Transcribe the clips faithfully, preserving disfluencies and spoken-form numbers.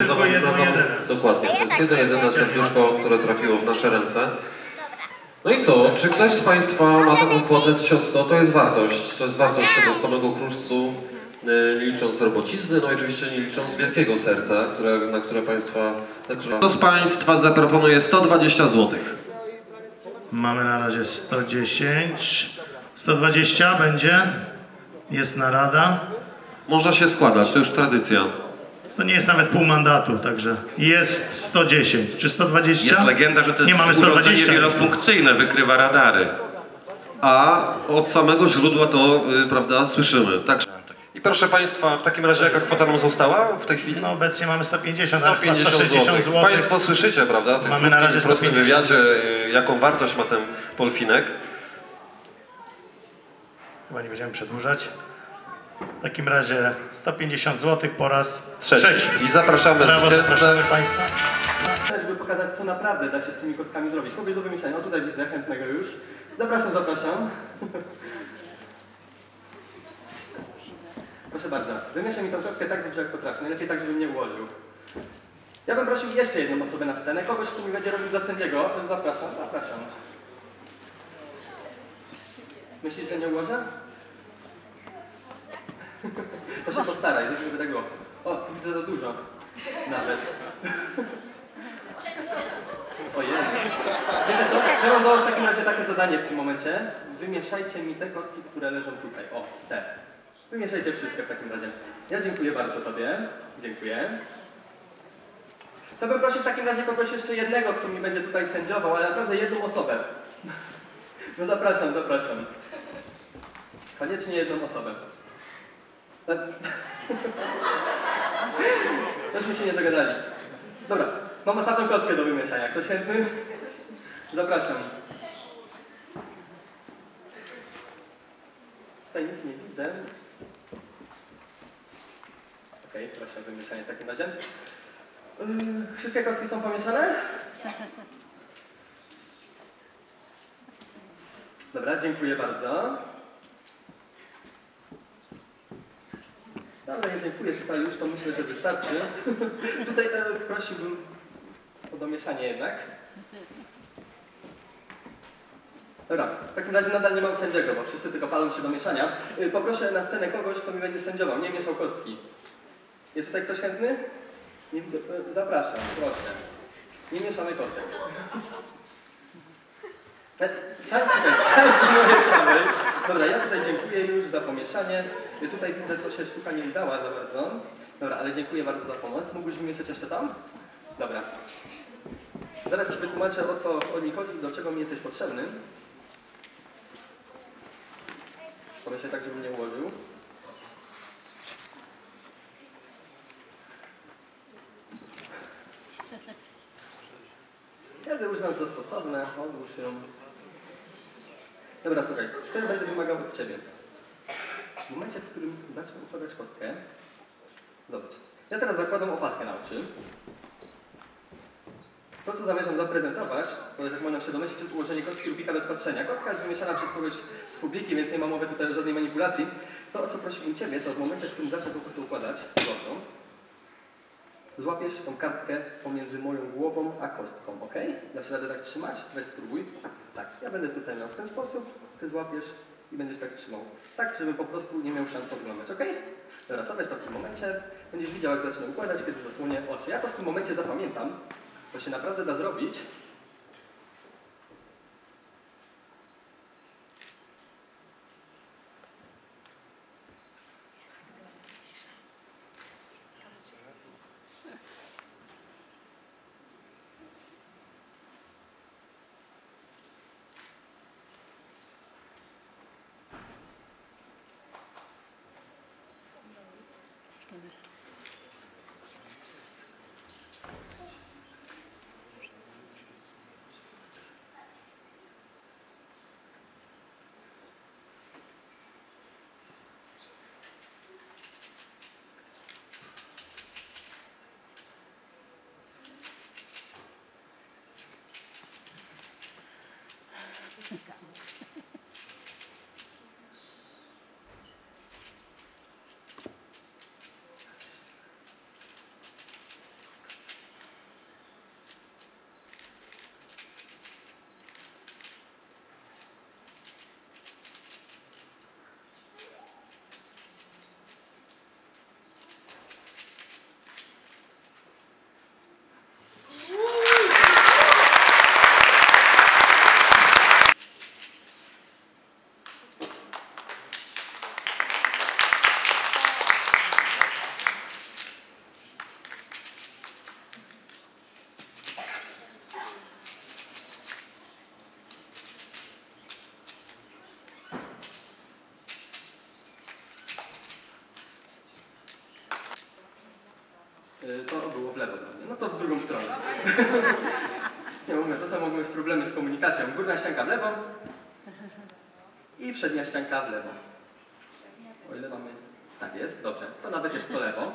Tylko jedno, na jedyne. Dokładnie, to jest jedno, jedyne serduszko, które trafiło w nasze ręce. No i co? Czy ktoś z Państwa ma taką kwotę tysiąc sto? To jest wartość. To jest wartość tego samego kruszcu, nie licząc robocizny, no i oczywiście nie licząc wielkiego serca, które, na które Państwa... Na które... Kto z Państwa zaproponuje sto dwadzieścia złotych? Mamy na razie sto dziesięć. sto dwadzieścia będzie? Jest narada. Można się składać, to już tradycja. To nie jest nawet pół mandatu, także jest sto dziesięć. Czy sto dwadzieścia? Jest legenda, że to jest nie, mamy urządzenie sto dwadzieścia. wielofunkcyjne, wykrywa radary. A od samego źródła to, yy, prawda, słyszymy. Także... I proszę Państwa, w takim razie jaka kwota nam została w tej chwili? No obecnie mamy sto pięćdziesiąt, sto pięćdziesiąt złotych. złotych. Państwo słyszycie, prawda? W Mamy na razie w prostym sto pięćdziesiąt. wywiadzie, yy, jaką wartość ma ten polfinek. Chyba nie będziemy przedłużać. W takim razie sto pięćdziesiąt złotych po raz Trzeci. trzeci. I zapraszamy Brawo, zwycięzcę. zapraszamy Państwa. Żeby pokazać, co naprawdę da się z tymi kostkami zrobić. Kogoś do wymyślenia. O, tutaj widzę chętnego już. Zapraszam, zapraszam. Proszę bardzo. Wymieszaj mi tą kostkę tak dobrze, jak potrafię. Najlepiej tak, żebym nie ułożył. Ja bym prosił jeszcze jedną osobę na scenę. Kogoś, kto mi będzie robił za sędziego. Zapraszam, zapraszam. Myślisz, że nie ułożę? To się postaraj, żeby tak było. O, tu widzę za dużo. Nawet. O Jezu. Wiecie co? Ja mam do was w takim razie takie zadanie w tym momencie. Wymieszajcie mi te kostki, które leżą tutaj. O, te. Wymieszajcie wszystkie w takim razie. Ja dziękuję bardzo tobie. Dziękuję. To bym prosił w takim razie kogoś jeszcze jednego, kto mi będzie tutaj sędziował, ale naprawdę jedną osobę. No zapraszam, zapraszam. Koniecznie jedną osobę. Tośmy się nie dogadali. Dobra, mam ostatnią kostkę do wymieszania. Ktoś chętny? Zapraszam. Tutaj nic nie widzę. Okej, okay, proszę o wymieszanie w takim razie. Yy, wszystkie kostki są pomieszane? Dobra, dziękuję bardzo. Dobra, ja dziękuję tutaj już, to myślę, że wystarczy. Tutaj e, prosiłbym o domieszanie jednak. Dobra, w takim razie nadal nie mam sędziego, bo wszyscy tylko palą się do mieszania. E, poproszę na scenę kogoś, kto mi będzie sędziował, nie mieszał kostki. Jest tutaj ktoś chętny? Nie widzę. E, zapraszam, proszę. Nie mieszamy kostek. E, stań tutaj, stań do mojej prawej. Dobra, ja tutaj dziękuję już za pomieszanie. Tutaj widzę, to się sztuka nie udała za bardzo. Dobra, ale dziękuję bardzo za pomoc. Mógłbyś wymieszać jeszcze tam? Dobra. Zaraz ci wytłumaczę, o co o nich chodzi, do czego mi jesteś potrzebny. Pomyślę tak, żebym nie ułożył. Kiedy uznam za stosowne, odłóż ją. Dobra, słuchaj, co ja będę wymagał od ciebie? W momencie, w którym zacznę układać kostkę, zobacz, ja teraz zakładam opaskę na oczy. To, co zamierzam zaprezentować, to jak można się domyślić, jest ułożenie kostki Rubika bez patrzenia. Kostka jest wymieszana przez kogoś z publiki, więc nie ma mowy tutaj o żadnej manipulacji. To, o co prosiłbym ciebie, to w momencie, w którym zacznę tą kostkę układać, złotą, złapiesz tą kartkę pomiędzy moją głową a kostką, ok? Da się radę tak trzymać? Weź spróbuj. Tak, ja będę tutaj miał w ten sposób, ty złapiesz i będziesz tak trzymał. Tak, żebym po prostu nie miał szans podglądać, ok? Dobra, to weź to w tym momencie. Będziesz widział, jak zacznę układać, kiedy zasłonię oczy. Ja to w tym momencie zapamiętam. To się naprawdę da zrobić. Y, To było w lewo dla mnie. No to w drugą stronę. Nie mówię, to są mogą być problemy z komunikacją. Górna ścianka w lewo i przednia ścianka w lewo. O ile mamy... Tak jest, dobrze. To nawet jest po lewo.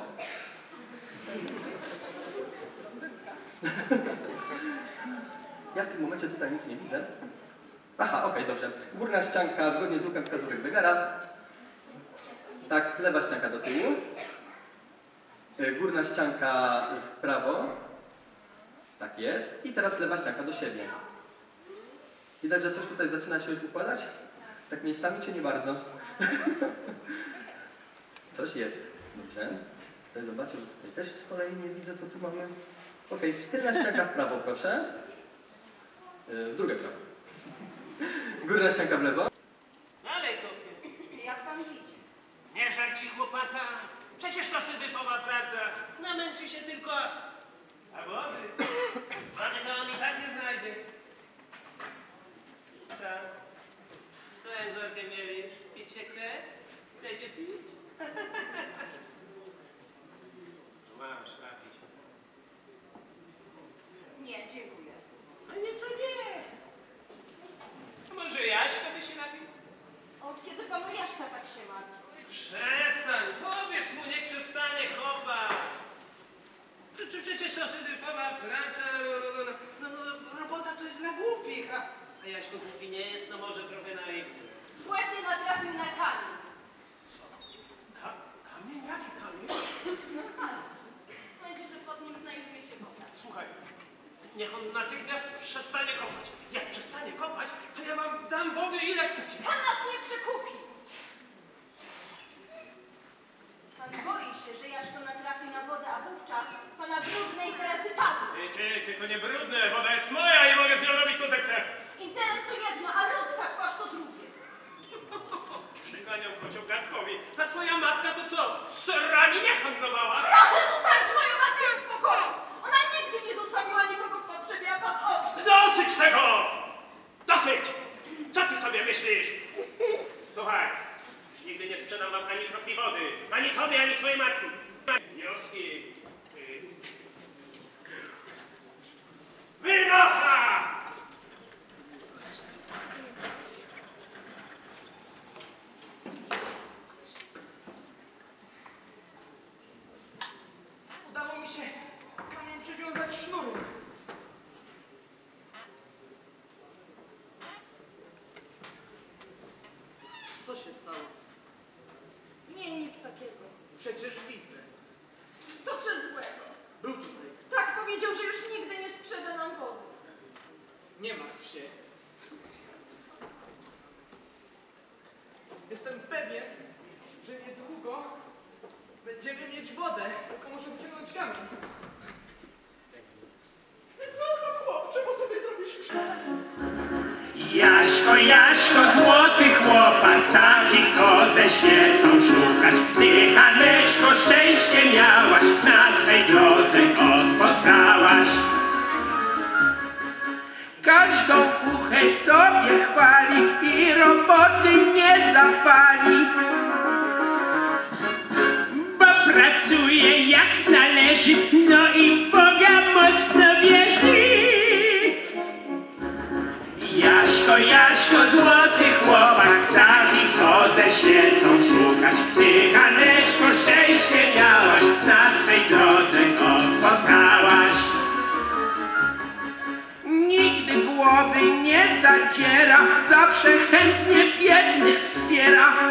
Ja w tym momencie tutaj nic nie widzę. Aha, okej, okay, dobrze. Górna ścianka zgodnie z ruchem wskazówek zegara. Tak, lewa ścianka do tyłu. Górna ścianka w prawo. Tak jest. I teraz lewa ścianka do siebie. Widać, że coś tutaj zaczyna się już układać? Tak miejscami czy nie bardzo? Coś jest. Dobrze. Tutaj zobaczę, że tutaj też z kolei nie widzę, co tu mamy. Okej, okay. Tylna ścianka w prawo, proszę. Yy, w drugie prawo. Górna ścianka w lewo. No ale kopie, Jak pan widzi? nie żal ci chłopaka. Przecież to syzyfowa praca. Namęczy się tylko... A wody? Wody to on i tak nie znajdzie. Tak. Co jęzorkę mielisz? Pić się chce? Chce się pić? Masz, napić. Nie, dziękuję. A nie, to nie. A może Jaśka by się napił? Od kiedy panu Jaśka tak się martwi? Przestań, powiedz mu, niech przestanie kopać. Przecież, przecież to syzyfowa praca, no, no, no, no, robota to jest dla głupich, a, a Jaśko głupi nie jest, no może trochę naiwny. Właśnie natrafił na kamień. Ka kamień? Jaki kamień? Normalnie. Sądzi, że pod nim znajduje się woda. Słuchaj, niech on natychmiast przestanie kopać. Jak przestanie kopać, to ja wam dam wody ile chcecie. Pan nas nie przekupi. Pan boi się, że Jaśko natrafi na wodę, a wówczas pana brudne interesy padną. Ty, ty, tylko nie brudne, woda jest moja i mogę z nią robić co zechcę. Interes to jedno, a ludzka twarz to drugie. Przyganiał kociołgatkowi. A twoja matka to co? Z serami nie handlowała? Proszę zostawić moją matkę w spokoju. Ona nigdy nie zostawiła nikogo w potrzebie, a pan owszem. Dosyć tego! Dosyć! Co ty sobie myślisz? Słuchaj, już nigdy nie sprzedam wam ani kropli wody. Ani tobie, ani twojej matki. Wnioski. y, Wynocha! Udało mi się panią przywiązać sznurem. Co się stało? Nie, nic takiego. Przecież widzę. To przez złego. Był tutaj. Tak powiedział, że już nigdy nie sprzeda nam wody. Nie martw się. Jestem pewien, że niedługo będziemy mieć wodę, tylko muszę wyciągnąć kamień. Zostaw chłopcze, bo sobie zrobisz krzywdę. Jaśko, Jaśko, złoty chłopak, takich to ze świecą szukać. Ty, Haneczko, szczęście miałaś, na swej drodze go spotkałaś. Każdą kuchę sobie chwali i roboty nie zapali, bo pracuje jak należy, no i w Boga mocno wierzy. Jaśko, Jaśko, złoty chłopak, takich to ze świecą szukać. Ty, Haneczko, szczęście miałaś, na swej drodze go spotkałaś. Nigdy głowy nie zadziera, zawsze chętnie biednych wspiera.